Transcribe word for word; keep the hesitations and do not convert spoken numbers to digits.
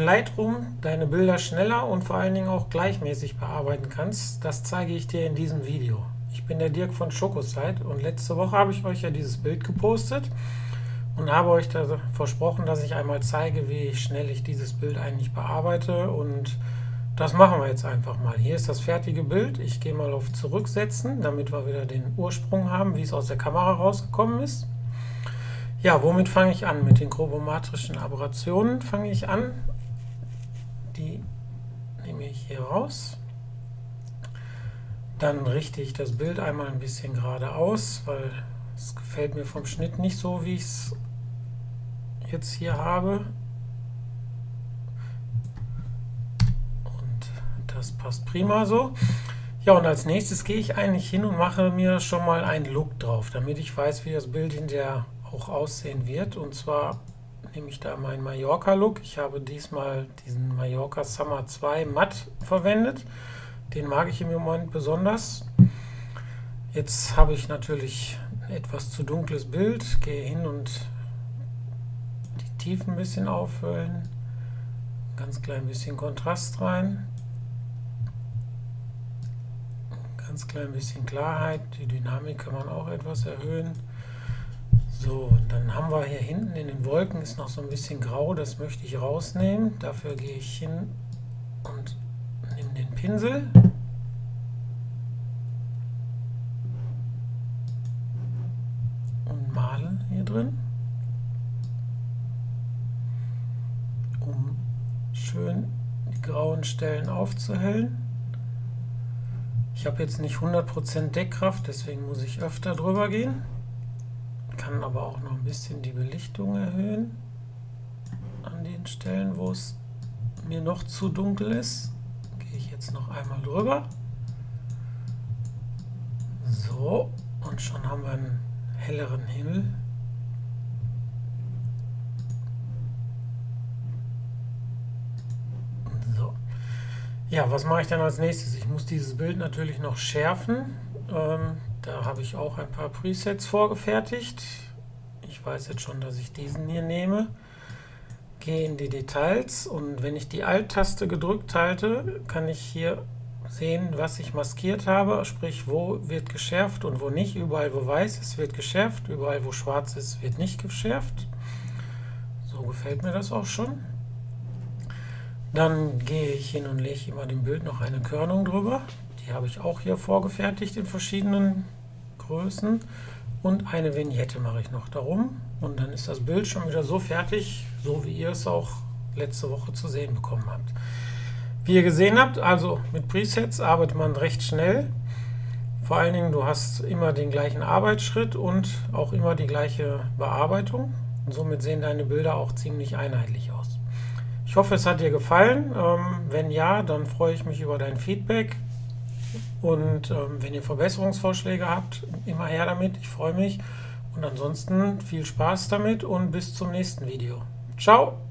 Lightroom deine Bilder schneller und vor allen Dingen auch gleichmäßig bearbeiten kannst, das zeige ich dir in diesem Video. Ich bin der Dirk von Schokosite und letzte Woche habe ich euch ja dieses Bild gepostet und habe euch da versprochen, dass ich einmal zeige, wie schnell ich dieses Bild eigentlich bearbeite, und das machen wir jetzt einfach mal. Hier ist das fertige Bild. Ich gehe mal auf Zurücksetzen, damit wir wieder den Ursprung haben, wie es aus der Kamera rausgekommen ist. Ja, womit fange ich an? Mit den chromometrischen Aberrationen fange ich an. Die nehme ich hier raus. Dann richte ich das Bild einmal ein bisschen gerade aus, weil es gefällt mir vom Schnitt nicht so, wie ich es jetzt hier habe. Und das passt prima so. Ja, und als nächstes gehe ich eigentlich hin und mache mir schon mal einen Look drauf, damit ich weiß, wie das Bild hinterher auch aussehen wird. Und zwar nehme ich da meinen Mallorca-Look. Ich habe diesmal diesen Mallorca Summer zwei Matt verwendet. Den mag ich im Moment besonders. Jetzt habe ich natürlich ein etwas zu dunkles Bild. Gehe hin und die Tiefen ein bisschen auffüllen. Ein ganz klein bisschen Kontrast rein. Ein ganz klein bisschen Klarheit. Die Dynamik kann man auch etwas erhöhen. So, und dann haben wir hier hinten in den Wolken ist noch so ein bisschen grau, das möchte ich rausnehmen. Dafür gehe ich hin und nehme den Pinsel und male hier drin, um schön die grauen Stellen aufzuhellen. Ich habe jetzt nicht hundert Prozent Deckkraft, deswegen muss ich öfter drüber gehen. Kann aber auch noch ein bisschen die Belichtung erhöhen an den Stellen, wo es mir noch zu dunkel ist. Gehe ich jetzt noch einmal drüber. So, und schon haben wir einen helleren Himmel. So. Ja, was mache ich dann als nächstes? Ich muss dieses Bild natürlich noch schärfen. Ähm, Da habe ich auch ein paar Presets vorgefertigt. Ich weiß jetzt schon, dass ich diesen hier nehme. Gehe in die Details und wenn ich die Alt-Taste gedrückt halte, kann ich hier sehen, was ich maskiert habe. Sprich, wo wird geschärft und wo nicht. Überall, wo weiß ist, wird geschärft. Überall, wo schwarz ist, wird nicht geschärft. So gefällt mir das auch schon. Dann gehe ich hin und lege immer dem Bild noch eine Körnung drüber. Die habe ich auch hier vorgefertigt in verschiedenen Größen, und eine Vignette mache ich noch darum, und dann ist das Bild schon wieder so fertig, so wie ihr es auch letzte Woche zu sehen bekommen habt. Wie ihr gesehen habt, also mit Presets arbeitet man recht schnell. Vor allen Dingen, du hast immer den gleichen Arbeitsschritt und auch immer die gleiche Bearbeitung. Und somit sehen deine Bilder auch ziemlich einheitlich aus. Ich hoffe, es hat dir gefallen. Ähm, wenn ja, dann freue ich mich über dein Feedback. Und ähm, wenn ihr Verbesserungsvorschläge habt, immer her damit, ich freue mich. Und ansonsten viel Spaß damit und bis zum nächsten Video. Ciao!